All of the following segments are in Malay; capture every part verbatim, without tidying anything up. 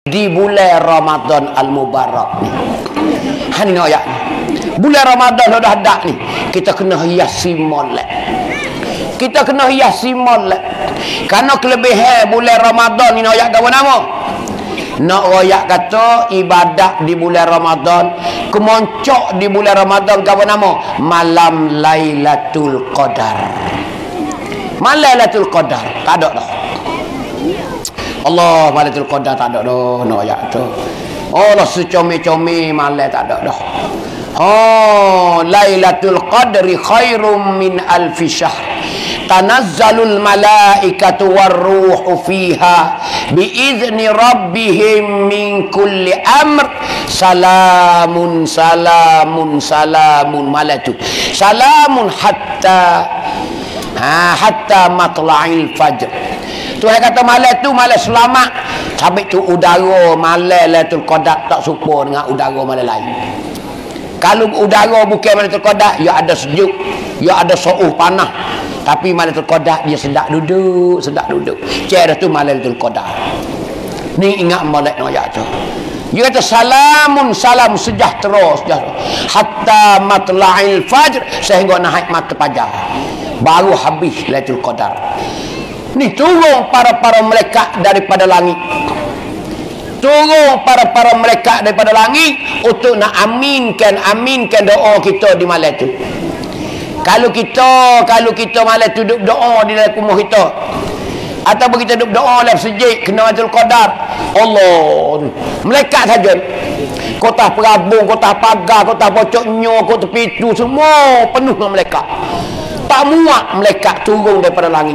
di bulan Ramadan al-Mubarak ni. Hani nak ayat ni. Bulan Ramadan dah dak ni, kita kena hiasi molek. Kita kena hiasi molek. Karena kelebihan bulan Ramadan ni nak ayat apa nama? Nak royak kata ibadat di bulan Ramadan, kemoncok di bulan Ramadan apa nama? Malam Lailatul Qadar. Malam Lailatul Qadar tak ada dah. Allah, Lailatul Qadar tak ada dah nak royak tu. Allah secome-come malam tak ada dah. Oh, Lailatul Qadri khairum min alfi syahr. Tanazzalul malaikatu warruhu fiha biizni rabbihim min kulli amr. Salamun salamun salamun malatu. Salamun hatta ha, hatta matla'il fajr. Tuhan kata malam tu malam selamat. Sampai tu udara malam Lailatul Qadar tak serupa dengan udara malam lain. Kalau udara bukan Lailatul Qadar, ya ada sejuk, ya ada suhu panas. Tapi Lailatul Qadar dia sedap duduk, sedap duduk. Cara tu Lailatul Qadar. Ni ingat molek nak ayat tu. Dia kata salamun salam sejahtera, sejahtera. Hatta matla'il fajr, sehingga naik mata fajar. Baru habis Lailatul Qadar. Ni turun para-para malaikat daripada langit. Turun para-para malaikat daripada langit untuk nak aminkan aminkan doa kita di malam tu. Kalau kita kalau kita malam tu duduk doa di dalam rumah kita, ataupun kita duduk doa dalam masjid kena Lailatul Qadar, Allah, malaikat saja. Kota perabung, kota pagar, kota pocok nyo, kota pintu semua penuh dengan malaikat. Tak muat malaikat turun daripada langit.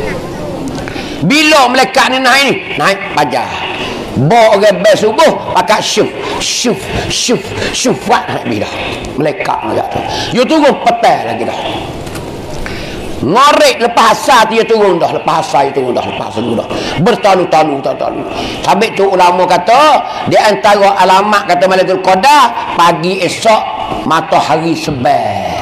Bila malaikat ni naik ni, naik fajar. Bawa orang bel subuh pakai syuf syuf syuf syufat naik dah malaikat ayat tu. Dia turun petang lagi dah. Ngorek lepas asar dia turun dah, lepas asar dia turun dah, lepas asar dah. Bertalu-talu talu. Habis tu ulama kata di antara alamat kata Lailatul Qadar, pagi esok matahari sebal.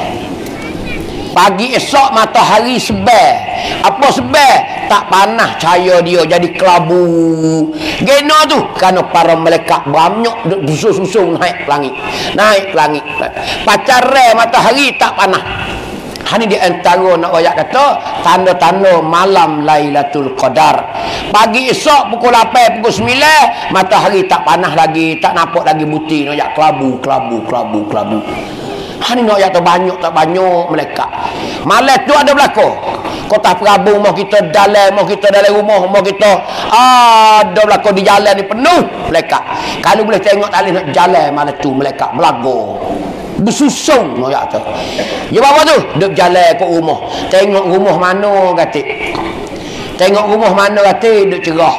Pagi esok matahari sebal. Apa sebal? Tak panas cahaya dia jadi kelabu. Gena tu kerana para malaikat beramnyok duk susun-susun naik langit. Naik langit. Pacaran matahari tak panas. Hani di antara nak royak kata tanda-tanda malam Lailatul Qadar. Pagi esok pukul lapan, pukul sembilan matahari tak panas lagi, tak nampak lagi buti nak royak kelabu, kelabu, kelabu, kelabu. Hani nak royak tu banyak tak banyak malaikat. Malam tu ada berlaku. Kota perabung mau kita dalam, mau kita dalam rumah, mau kita ada berlaku di jalan ni penuh malaikat. Kalau boleh tengok tali nak jalan malam tu malaikat belago. Bersusung noyak tu. Dia apa tu? Duk jalan ke rumah. Tengok rumah mana katik. Tengok rumah mana katik duk cerah.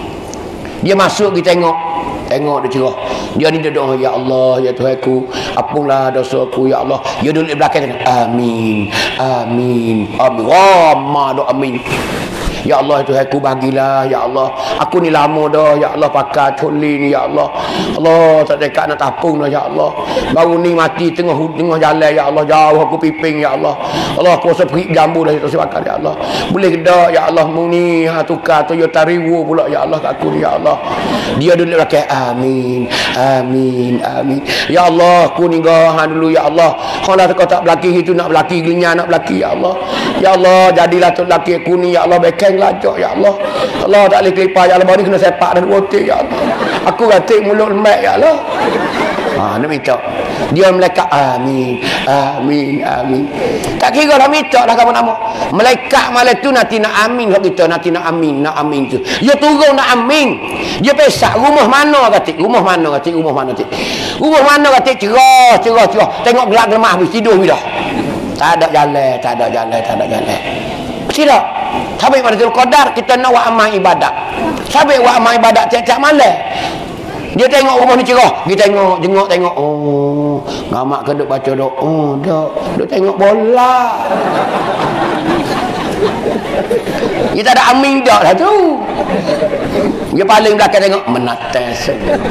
Dia masuk kita tengok. Tengok dia cerah. Dia ni duduk, ya Allah, ya Tuhanku, ampunlah dosaku, ya Allah. Dia duduk di belakang tengok. Amin. Amin. Amin. Ramah doa amin. Ya Allah, Tuhanku bagilah, ya Allah. Aku ni lama dah, ya Allah, pakai coli ni, ya Allah. Allah, tak dekat nak tapung dah, ya Allah. Baru ni mati tengah tengah jalan, ya Allah. Jauh aku piping, ya Allah. Allah, aku rasa pergi jambu dah, tak sebakar, ya Allah. Boleh ke tak, ya Allah, mu ni, ha, tukar Toyota Riwo pula, ya Allah, kat aku ni, ya Allah. Dia duduk rakyat, amin, amin, amin. Ya Allah, aku ni gahan dulu, ya Allah. Kalau kau tak berlaki itu, nak berlaki, gelinya nak berlaki, ya Allah. Ya Allah, jadilah tu laki aku ni, ya Allah, bekeng lajak, ya Allah. Allah tak boleh kelipar, ya Allah. Baru ni kena sepak dan rotik, ya Allah. Aku ratik mulut lemak, ya Allah. Ha, nak minta. Dia malaikat, amin, amin, amin. Tak kira dah minta dah kamu nama. Malaikat malam tu nanti nak amin kat kita, nanti nak amin, nak amin tu. Dia turun nak amin. Dia pesak rumah mana katik, rumah mana katik, rumah mana katik. Rumah mana katik cerah, cerah, cerah. Tengok gelap gelemah habis tidur dah. Tak ada jalan, tak ada jalan, tak ada jalan. Tidak. Sampai Lailatul Qadar kita nak buat amal ibadat. Sampai buat amal ibadat tiap-tiap malam. Dia tengok rumah ni cerah, dia tengok, jengok tengok. Oh, ngamak ke duk baca doa. Oh, duk, duk tengok bola. Dia tak ada amin dak lah tu. Dia paling belakang tengok menatas.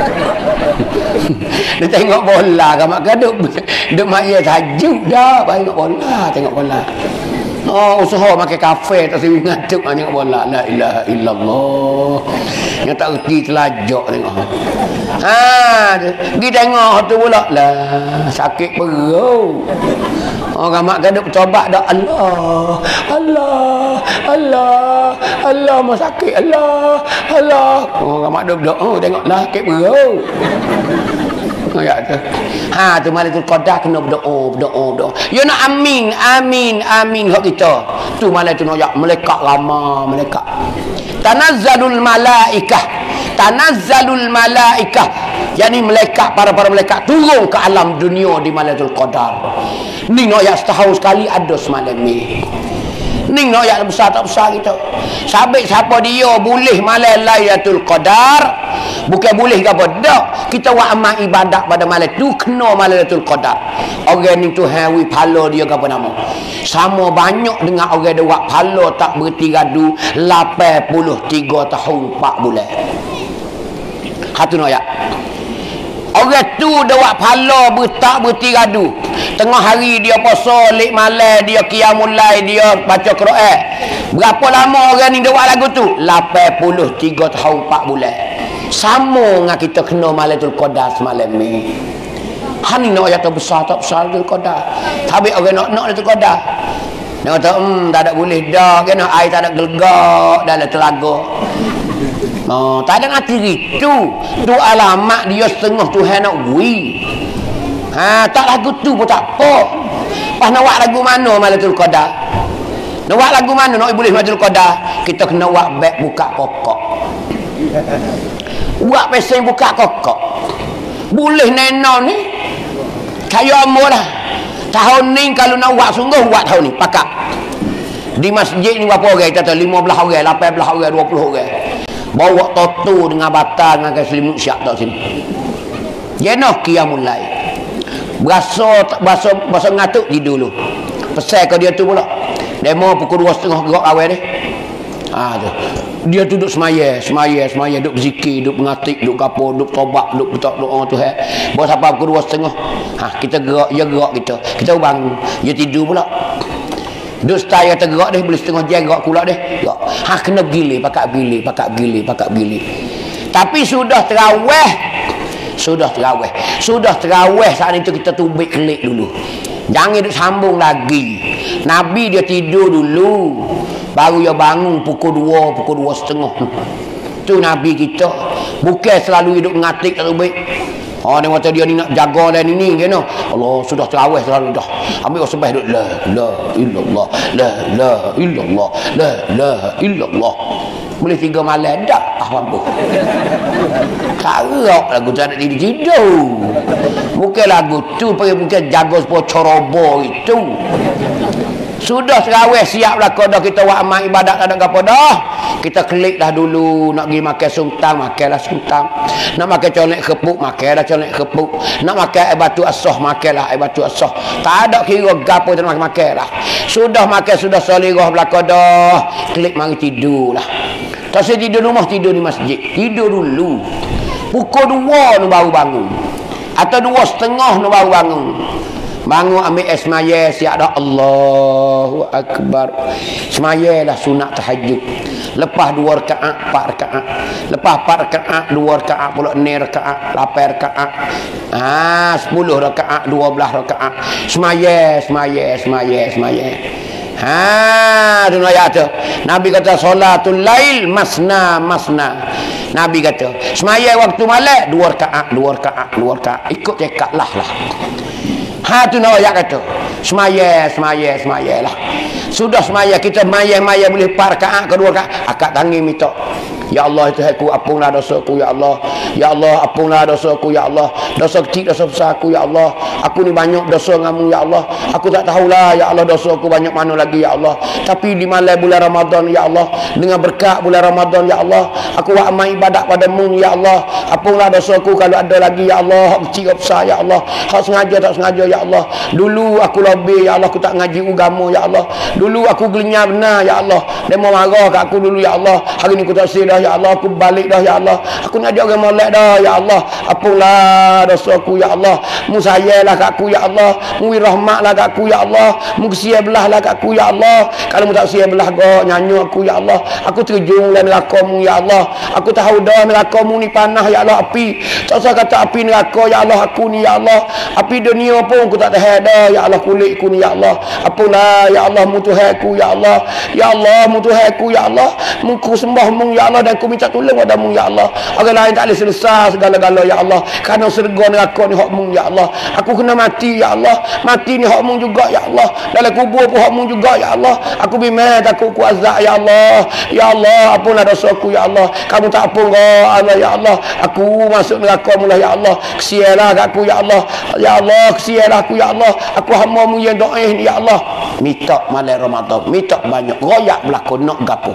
Dia tengok bola, ngamak ke duk duk mak dia tajuk dah, tengok bola, tengok bola. Oh, usaha makan kafe tak sini ngantuk banyak bola. La ilaha illallah. Yang tak reti telajak tengok. Ha, pergi tengok tu pula. Lah, sakit perut. Orang mak gaduh bertobat dah. Allah, Allah, Allah, Allah mau sakit. Allah, Allah. Orang mak dah berdoa tengoklah sakit perut. Ya tu. Ha tu Lailatul Qadar kena berdoa, berdoa, berdoa. You nak amin, amin, amin hak kita. Tu malam tu nak malaikat lama, malaikat. Tanazzalul malaikah. Tanazzalul malaikah. Yani malaikat para-para malaikat turun ke alam dunia di Lailatul Qadar. Ni nak ya setahun sekali ada semalam ni. Ni nak ya besar tak besar kita. Sabit siapa dia boleh malam Lailatul Qadar. Bukan boleh ke apa? Tak. Kita buat amal ibadat pada malam tu kena Lailatul Qadar. Orang ni tu hawi pahala dia ke apa nama? Sama banyak dengan orang dia buat pahala tak berhenti gaduh lapan puluh tiga tahun empat bulan. Hatu nak ya. Orang tu dia buat pahala tak berhenti gaduh. Tengah hari dia puasa, lek malam dia qiyamul lail, dia baca Quran. Berapa lama orang ni dia buat lagu tu? lapan puluh tiga tahun empat bulan. Sama dengan kita kena Lailatul Qadar semalam ni. Hani nak ayat besar tak besar Lailatul Qadar. Tapi orang nak nak Lailatul Qadar. Dia kata, hmm, tak ada boleh dah. Kena air tak ada gelegak dalam telaga. Oh, tak ada ngerti itu. Tu alamat dia setengah Tuhan nak bui. Ha, tak lagu tu pun tak apa. Pas nak buat lagu mana Lailatul Qadar? Nak buat lagu mana nak boleh Lailatul Qadar? Kita kena buat back buka kokok. Buat pesen buka kokok. Boleh neno ni. Kayu amor lah. Tahun ni kalau nak buat sungguh buat tahun ni pakak. Di masjid ni berapa orang? Kita tahu lima belas orang, lapan belas orang, dua puluh orang. Bawa toto dengan batal dengan selimut syak tak sini. Jenah qiyamul lail. Berasa berasa berasa ngatuk tidur dulu. Pesan ke dia tu pula. Demo pukul dua setengah gerak awal ni. Ha tu. Dia duduk semaya, semaya, semaya, duduk berzikir, duduk mengatik, duduk kapur, duduk tobat, duduk betok doa tu eh. Baru sampai pukul dua setengah. Ha kita gerak, dia gerak kita. Kita bangun, dia tidur pula. Duduk style kata gerak dia boleh setengah jam gerak pula dia. Gerak. Ha kena gilir, pakak gilir, pakak gilir, pakak gilir. Tapi sudah terawih. Sudah terawih. Sudah terawih saat itu kita tubik kelik dulu. Jangan duduk sambung lagi. Nabi dia tidur dulu. Baru dia bangun pukul dua, pukul dua setengah. Tu Nabi kita. Bukan selalu hidup ngatik tak tubik. Oh, dia kata dia ni nak jaga dan ini kena. Allah sudah terawih selalu dah. Ambil sebab duduk la la illallah, la la illallah, la la illallah. Boleh tiga malam dak ah mampu. Karok lagu tak nak tidur tidur. Bukan lagu tu pergi bukan jaga sepuluh corobo itu. Sudah terawih siap lah kau dah kita buat amal ibadat tak ada apa dah. Kita klik dah dulu nak pergi makan suntang, makanlah suntang. Nak makan colek kepuk, makanlah colek kepuk. Nak makan air batu asah, makanlah air batu asah. Tak ada kira gapo tak makan makanlah. Sudah makan sudah solirah belaka dah. Klik mari tidur lah. Tak saya tidur rumah, tidur di masjid. Tidur dulu. Pukul dua ni baru bangun. Atau dua setengah ni baru bangun. Bangun ambil es semaya siap dah Allahu Akbar. Semaya lah sunat tahajud. Lepas dua rakaat, empat rakaat. Lepas empat rakaat, dua rakaat pula enam rakaat, lapan rakaat. Ah, sepuluh rakaat, dua belas rakaat. Semaya, semaya, semaya, semaya. Ha, tu ayat tu. Nabi kata solatul lail masna masna. Nabi kata, semaya waktu malam dua rakaat, dua rakaat, dua rakaat. Ikut cekak lah lah. Ha tu nak ayat kata. Semaya, semaya, semaya lah. Sudah semaya kita maya-maya boleh empat rakaat kedua rakaat. Akak tangi minta. Ya Allah itu aku ampunlah dosaku ya Allah. Ya Allah ampunlah dosaku ya Allah. Dosa kecil dosa besar aku ya Allah. Aku ni banyak dosa denganmu ya Allah. Aku tak tahulah ya Allah dosaku banyak mana lagi ya Allah. Tapi di malam bulan Ramadan ya Allah, dengan berkat bulan Ramadan ya Allah, aku buat amal ibadat padamu ya Allah. Ampunlah dosaku kalau ada lagi ya Allah. Hak kecil hak besar ya Allah. Hak sengaja tak sengaja ya Allah. Dulu aku lebih ya Allah, aku tak ngaji agama ya Allah. Dulu aku gelenyar benar ya Allah. Dia mau marah kat aku dulu ya Allah. Hari ni aku tak sedar dah ya Allah, aku balik dah ya Allah. Aku nak jadi orang molek dah ya Allah. Apalah dosaku ya Allah. Mu sayalah kat aku ya Allah. Mu rahmatlah kat aku ya Allah. Mu kesian belahlah kat aku ya Allah. Kalau mu tak kesian belah go nyanyi aku ya Allah. Aku terjun dalam neraka-Mu ya Allah. Aku tahu dah neraka-Mu ni panah ya Allah, api. Tak usah kata api neraka ya Allah, aku ni ya Allah. Api dunia pun aku tak tahan dah ya Allah, kulitku ni ya Allah. Apalah ya Allah, mu Tuhanku ya Allah. Ya Allah, mu Tuhanku ya Allah. Mu ku sembah Mu ya Allah, dan ku minta tolong pada-Mu ya Allah. Orang lain tak boleh selesai segala-gala ya Allah. Kerana syurga neraka ni hak-Mu ya Allah. Aku kena mati ya Allah. Mati ni hak-Mu juga ya Allah. Dalam kubur pun hak-Mu juga ya Allah. Aku bimbang takut ku azab ya Allah. Ya Allah, apalah dosaku ya Allah. Kamu tak ampun kau Allah ya Allah. Aku masuk neraka-Mu lah ya Allah. Kesianlah kat aku ya Allah. Ya Allah, kesianlah aku ya Allah. Aku hamba-Mu yang doaih ni ya Allah. Minta malam Ramadan, minta banyak. Royak berlaku nak gapo.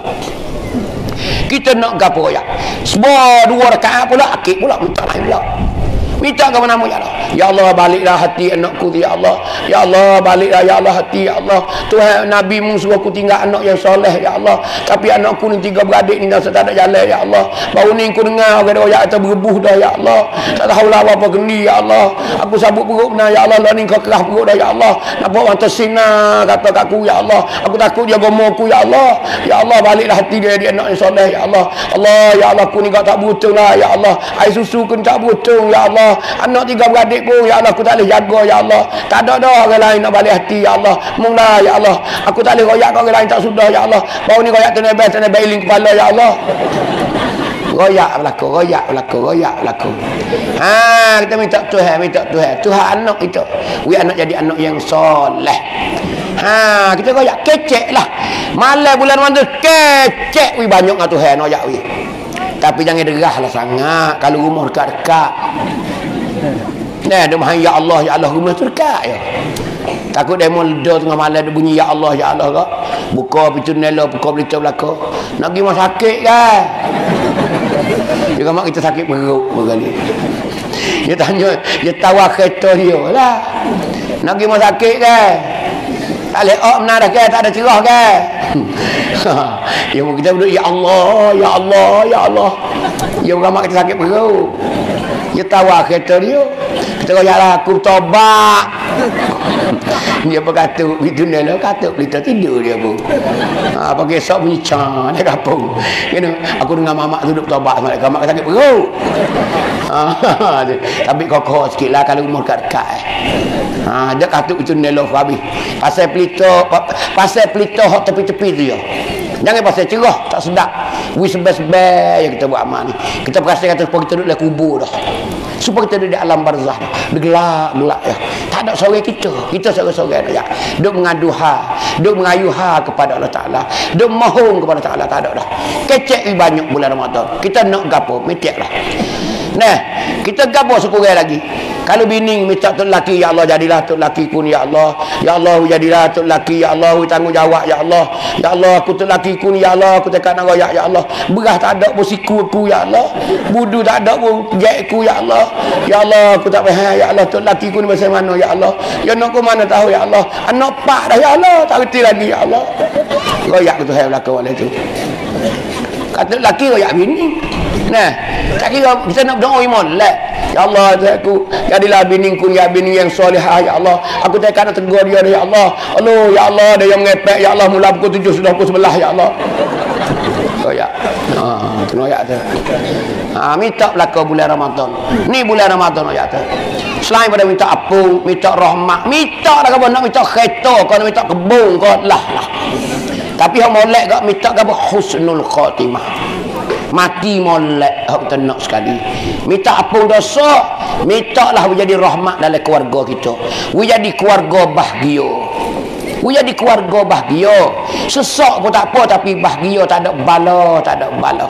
Kita nak gapo royak. Sebuah dua rakaat pula, akid pula, minta lain pula. Minta ke mana-mana ya Allah. Ya Allah, baliklah hati anakku ya Allah. Ya Allah, baliklah ya Allah hati ya Allah. Tuhan Nabi-Mu suruh aku tinggal anak yang soleh ya Allah. Tapi anakku ni tiga beradik ni dah tak ada jalan ya Allah. Baru ni aku dengar orang royak atau berebuh dah ya Allah. Tak tahu lah apa geni ya Allah. Aku sabut perut benar ya Allah. Lah ni kau kerah perut dah ya Allah. Nampak orang tersina kata kat aku ya Allah. Aku takut dia gomoku ya Allah. Ya Allah, baliklah hati dia, dia anak yang soleh ya Allah. Allah ya Allah, aku ni kau tak beruntung lah ya Allah. Air susu pun tak beruntung ya Allah. Anak tiga beradik pun ya Allah, aku tak boleh jaga ya Allah. Tak ada dah orang lain nak balik hati ya Allah. Mula ya Allah, aku tak boleh royak kat orang lain, tak sudah ya Allah. Baru ni royak tu nebel, tu nebel iling kepala ya Allah. Royak berlaku, royak berlaku, royak berlaku. Ha, kita minta Tuhan, minta Tuhan. Tuhan anak kita. We anak jadi anak yang soleh. Ha, kita royak kecek lah. Malam bulan Ramadan kecek we banyak dengan Tuhan royak we. Tapi jangan derah lah sangat kalau rumah dekat-dekat. Nah, dia mahan ya Allah, ya Allah, rumah tu dekat ya. Takut demo ledar tengah malam dia bunyi ya Allah, ya Allah kak. Buka pintu nela, buka berita belakang. Nak pergi rumah sakit kan? Dia kata mak kita sakit perut berkali. Dia tanya, dia tawar kereta dia lah. Nak pergi rumah sakit kan? Tak boleh oh benar dah kan? Tak ada cerah kan? Ya kita duduk ya Allah, ya Allah, ya Allah. Ya mak kita sakit perut. Dia tawar kereta dia. Kita kata lah aku tobat. Dia berkata itu dia lah kata kita tidur dia pun. Ha pagi esok bunyi cang dia kapung. You know, aku dengan mamak duduk tobat sama dia. Mak sakit perut. Ha tapi kokoh sikitlah kalau umur dekat-dekat. Ha dia kata itu dia lah habis. Pasal pelita pasal pelita hok tepi-tepi tu ya. Jangan pasal cerah tak sedap. We sebab-sebab yang kita buat amal ni. Kita perasan kata supaya kita duduk dalam kubur dah. Supaya kita duduk di alam barzah dah. Gelap-gelap ya. Tak ada seorang kita. Kita seorang-seorang ya. Duk mengadu ha, duk mengayu ha kepada Allah Taala. Duk mohon kepada Taala, tak ada dah. Kecek banyak bulan Ramadan. Kita nak gapo, meteklah. Nah, kita gapo sekurang lagi. Kalau bini minta tok laki ya Allah jadilah tok laki kun ya Allah. Ya Allah jadilah tok laki ya Allah, tanggungjawab ya Allah. Ya Allah aku tok laki kun ya Allah, aku tekan nak royak ya Allah. Beras tak ada pun siku aku ya Allah. Budu tak ada pun jekku ya Allah. Ya Allah aku tak faham ya Allah tok laki kun macam mana ya Allah. Ya nak ke mana tahu ya Allah. Anak pak dah ya Allah, tak reti lagi ya Allah. Royak tu hai belakang oleh tu. Kata laki royak bini. Nah, tak kira kita nak berdoa molek. Ya Allah, aku jadilah biningku ya bini yang solehah ya Allah. Aku tak nak tegur dia ya Allah. Allah ya Allah, dia yang ngepek ya Allah mula pukul tujuh sudah pukul sebelas ya Allah. Oh ya. Ha, kena ya tu. Ha, minta belaka bulan Ramadan. Ni bulan Ramadan ya tu. Selain pada minta apung, minta rahmat, minta dah kau nak minta kereta, kau nak minta kebun kau lah lah. Tapi hang molek gak minta ke husnul khatimah. Mati molek hak kita nak sekali. Minta apung dosa, mintalah menjadi rahmat dalam keluarga kita. We jadi keluarga bahagia. We jadi keluarga bahagia. Sesak pun tak apa tapi bahagia, tak ada bala, tak ada bala.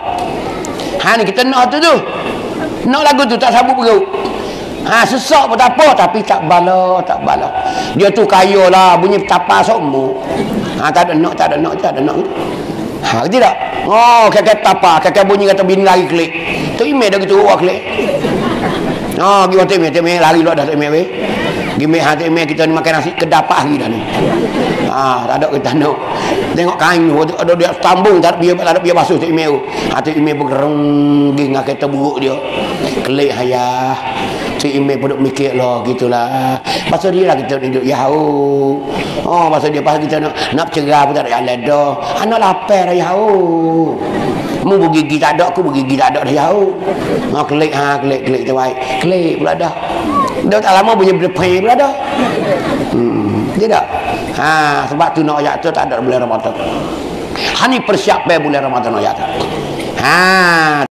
Ha ni kita nak tu tu. Nak lagu tu tak sabut perut. Ha sesak pun tak apa tapi tak bala, tak bala. Dia tu kaya lah bunyi tapas semua. Ha tak ada nak, tak ada nak, tak ada nak. Ha tidak. Oh kakak tapa, kakak bunyi kata bini lari klik. Tu email dah gitu awak klik. Oh gimana tu email, email lari luar dah email weh. Gimik hati email kita ni makan nasi kedapak lagi dah ni. Ah, tak ada kita nak. Tengok kain tu ada dia sambung tak biar tak ada biar basuh tu email. Hati email bergereng dengan kereta buruk dia. Kelik hayah. Si email pun mikir lah gitulah. Pasal dia lah kita duduk yahoo. Oh, pasal dia pasal kita nak nak cerah pun tak ada jalan dah. Anak lapar dah yahoo. Mu bergigi tak ada, aku bergigi tak ada dah yahoo. Ha kelik ha kelik kelik tu baik. Kelik pula dah. Dah tak lama punya berdepan pula dah. Hmm, dia tak. Ha sebab tu nak ayat tu tak ada bulan Ramadan. Ha ni persiapan bulan Ramadan ayat tu. Ha